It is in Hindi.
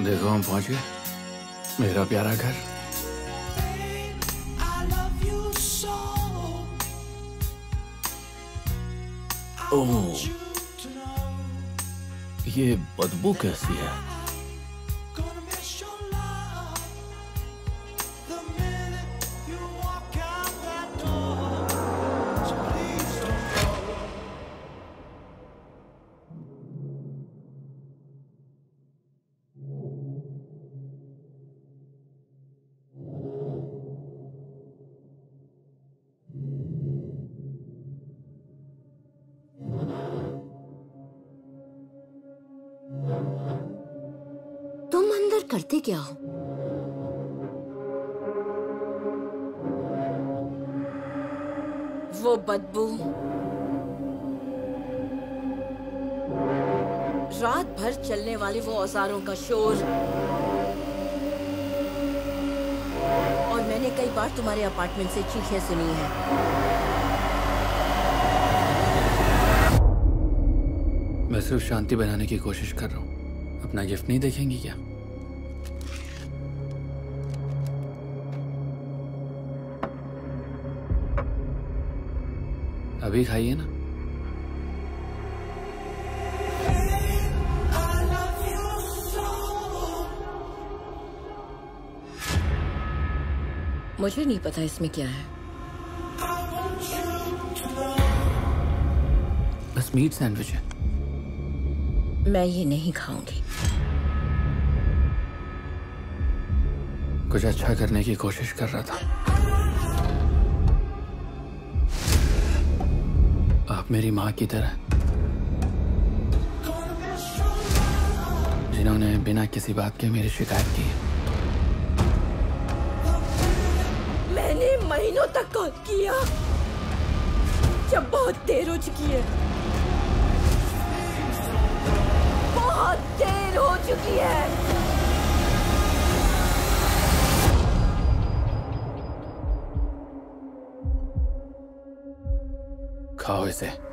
देखो हम पहुंच गए, मेरा प्यारा घर। ओह, ये बदबू कैसी है? तुम अंदर करते क्या हो? वो बदबू, रात भर चलने वाले वो औजारों का शोर, और मैंने कई बार तुम्हारे अपार्टमेंट से चीखें सुनी हैं। मैं सिर्फ शांति बनाने की कोशिश कर रहा हूँ। अपना गिफ्ट नहीं देखेंगी क्या? अभी खाइए ना। मुझे नहीं पता इसमें क्या है। बस मीट सैंडविच है। मैं ये नहीं खाऊंगी। कुछ अच्छा करने की कोशिश कर रहा था। आप मेरी माँ की तरह, जिन्होंने बिना किसी बात के मेरी शिकायत की। मैंने महीनों तक कॉल किया, जब बहुत देर हो चुकी है। बहुत देर हो चुकी है। खाओ इसे।